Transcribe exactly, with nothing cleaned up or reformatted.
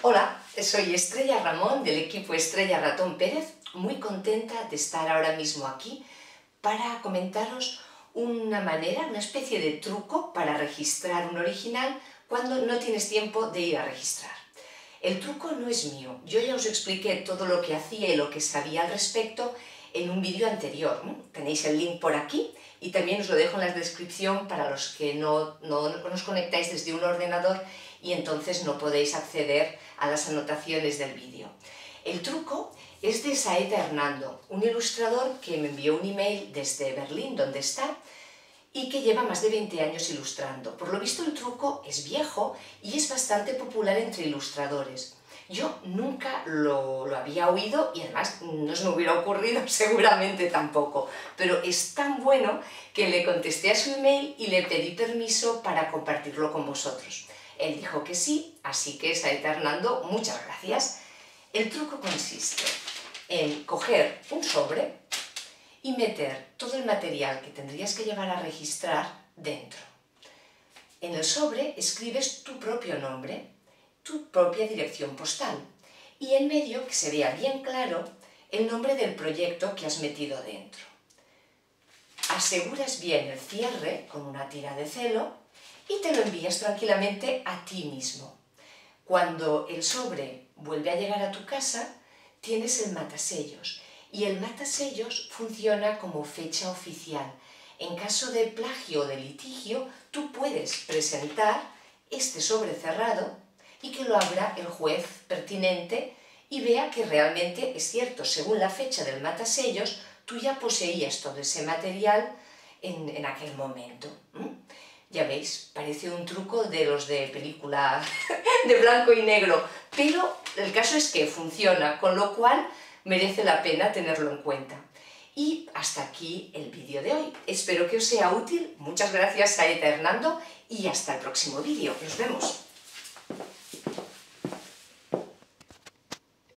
Hola, soy Estrella Ramón del equipo Estrella Ratón Pérez, muy contenta de estar ahora mismo aquí para comentaros una manera, una especie de truco para registrar un original cuando no tienes tiempo de ir a registrar. El truco no es mío, yo ya os expliqué todo lo que hacía y lo que sabía al respecto en un vídeo anterior. Tenéis el link por aquí y también os lo dejo en la descripción para los que no, no, no os conectáis desde un ordenador y entonces no podéis acceder a las anotaciones del vídeo. El truco es de Saeta Hernando, un ilustrador que me envió un email desde Berlín, donde está, y que lleva más de veinte años ilustrando. Por lo visto el truco es viejo y es bastante popular entre ilustradores. Yo nunca lo, lo había oído y además no se me hubiera ocurrido seguramente tampoco, pero es tan bueno que le contesté a su email y le pedí permiso para compartirlo con vosotros. Él dijo que sí, así que Saeta Hernando, muchas gracias. El truco consiste en coger un sobre y meter todo el material que tendrías que llevar a registrar dentro. En el sobre escribes tu propio nombre, tu propia dirección postal y en medio, que se vea bien claro, el nombre del proyecto que has metido dentro. Aseguras bien el cierre con una tira de celo y te lo envías tranquilamente a ti mismo. Cuando el sobre vuelve a llegar a tu casa, tienes el matasellos y el matasellos funciona como fecha oficial. En caso de plagio o de litigio, tú puedes presentar este sobre cerrado y que lo abra el juez pertinente y vea que realmente es cierto, según la fecha del matasellos, tú ya poseías todo ese material en, en aquel momento. ¿Mm? Ya veis, parece un truco de los de película de blanco y negro, pero el caso es que funciona, con lo cual merece la pena tenerlo en cuenta. Y hasta aquí el vídeo de hoy. Espero que os sea útil. Muchas gracias, Saeta Hernando, y hasta el próximo vídeo. Nos vemos.